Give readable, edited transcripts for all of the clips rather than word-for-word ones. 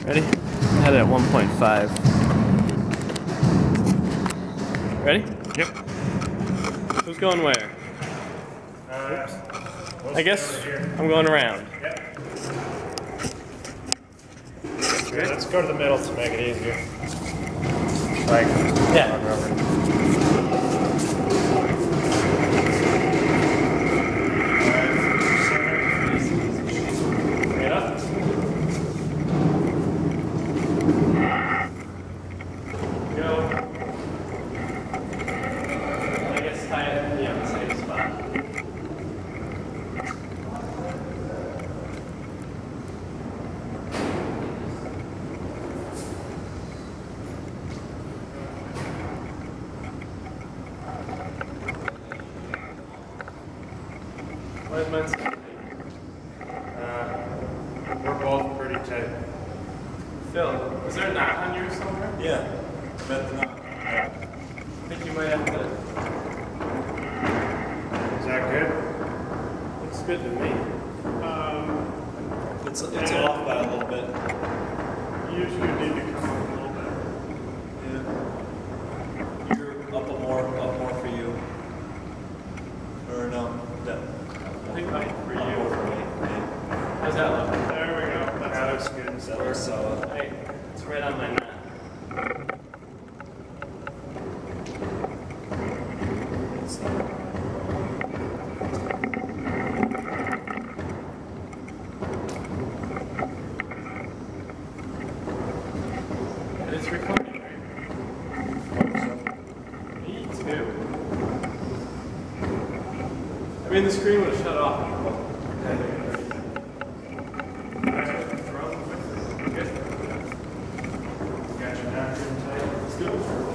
Ready? Head at 1.5. Ready? Yep. Who's going where? I guess I'm going around. Yep. Good. Let's go to the middle to make it easier. Like, Yeah. Get up. Go. I guess tie it in the same spot. Where's mine? We're both pretty tight. Phil, is there a knot on yours somewhere? Yeah, I bet the knot. I think you might have to. Is that good? Looks good to me. It's off by a little bit. Usually need to come up a little bit. Yeah. You're up more for you. Or no, that. I think mine for More you. for me. Yeah. How's that look? There we go. That looks good. That looks solid. Hey, it's right on my knot. And it's recording, right? Me too. I mean, the screen would have shut off. Got your napkin tight. Let's go.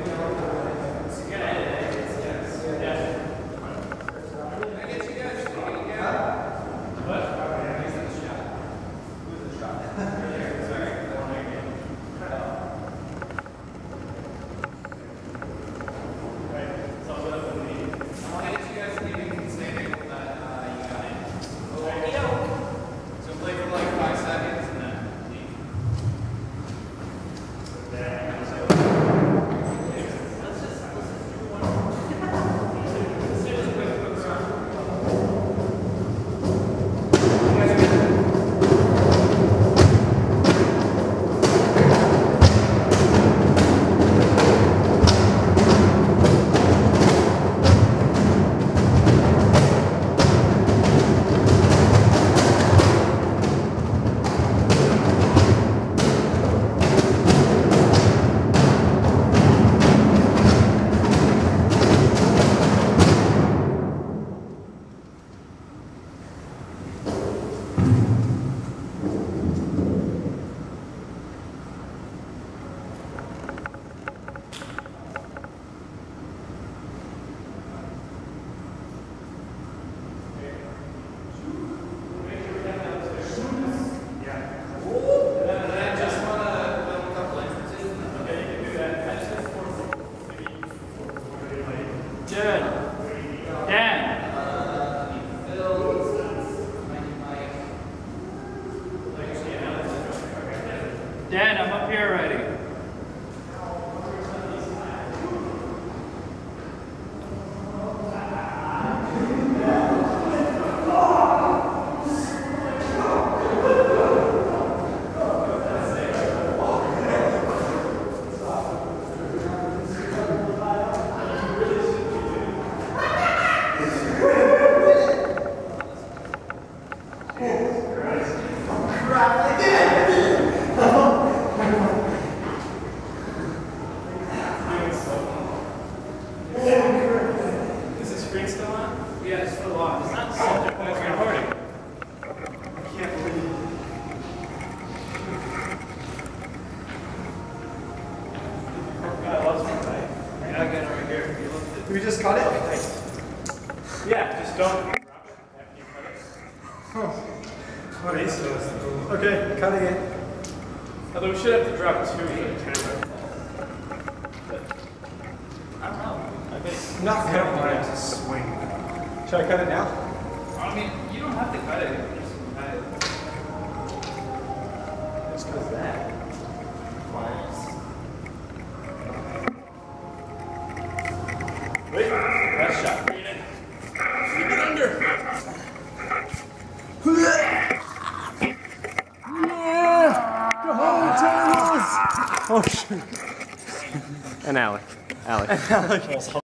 Dan, I'm up here already. Is the screen still on? Yeah, it's still on. It's not Oh, it's recording. I can't believe it. I lost my light. I got it right here. Did we just cut it? Yeah, just don't drop it after you cut it. What is this? Okay, cutting it. Although we should have to drop two for the camera. I don't know. I bet. I'm not cutting it, it's a swing. Should I cut it now? I mean, you don't have to cut it. Just cut it. Just because that. Wait, last shot. Bring it in. Keep it under. Oh, shoot. And Alec.